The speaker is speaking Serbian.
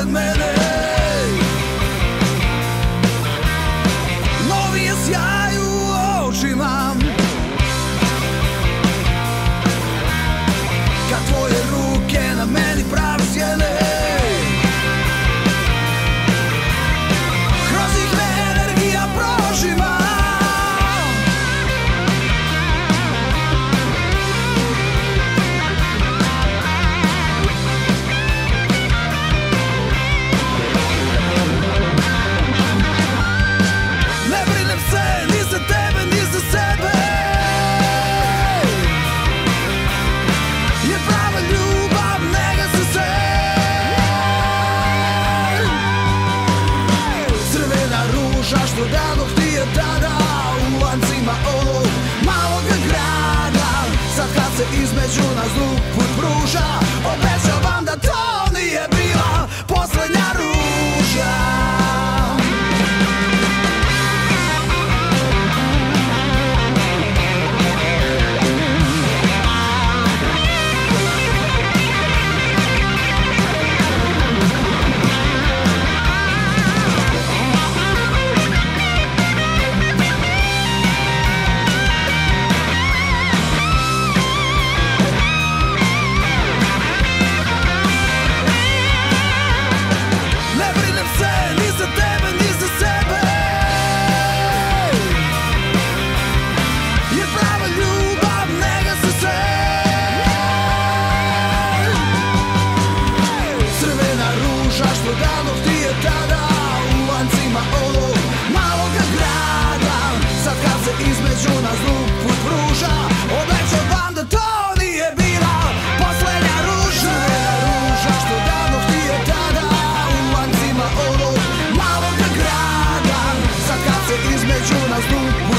pored mene. Novi je sjaj u očima kad tvoje ruke na meni prave sjene. Kroz ih me energija prožima. Ne brinem se ni za tebe ni za sebe, jer prava ljubav ne gasi se. Crvena ruža što dadoh ti je tada u lancima ovog maloga grada. Sad kad se između nas drug put pruža, obećavam da to nije bila poslednja ruža. Između nas drug put pruža, obećavam da to nije bila poslednja ruža. Ruža što davno ti je tada u lancima ovog maloga grada. Sad kad se između nas drug put